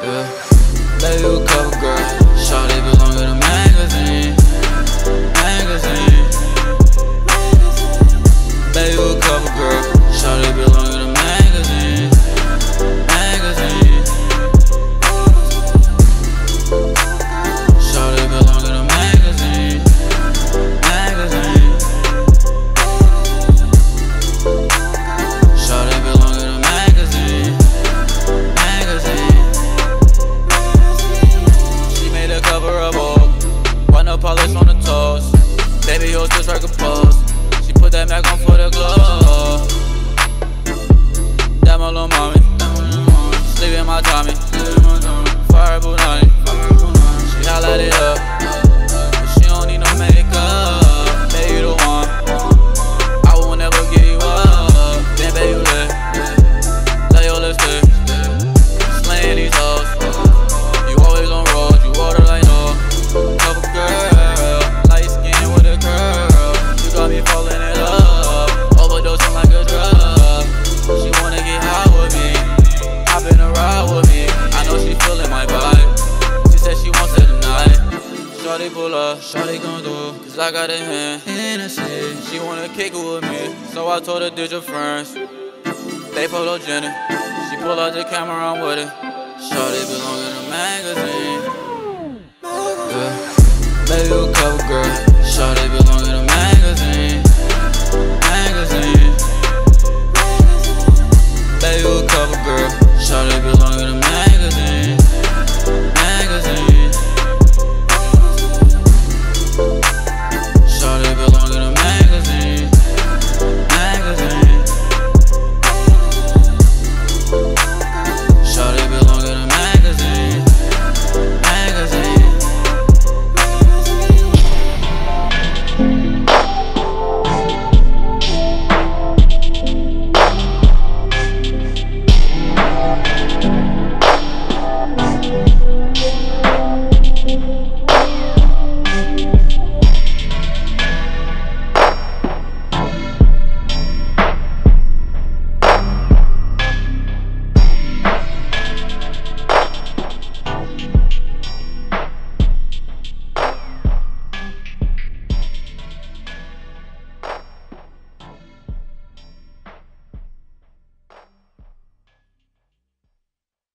Yeah. Baby, you a cover girl. Shawty belong in a magazine. Magazine. Baby, you a cover girl. Shawty belong in a magazine. Magazine. Shawty belong in a magazine. Magazine. Shawty belong in a magazine. Magazine. She made a cover of Vogue. White nail polish on the toes. Baby, yours just like a pose. She put that Mac on for the glow. That my little mommy. Sleep in my Tommy. Fire Bunani. She holla it up, but she don't need no makeup. Baby, you the one. I will never give you up. Then baby, you lit. Let your lips stick. Slaying these hoes. You always on road. You water like no. Cover girl. Light skin with a curl. You got me falling in love. Overdosing like a drug. She wanna get high with me. Hop in a ride with me. I know she feeling my vibe. She said she wants it tonight. Shawty pull up, shawty gon' do, cause I got a hand in the shit. She wanna kick it with me, so I told her did your friends. They photogenic. She pull out the camera, I'm with it. Shawty belong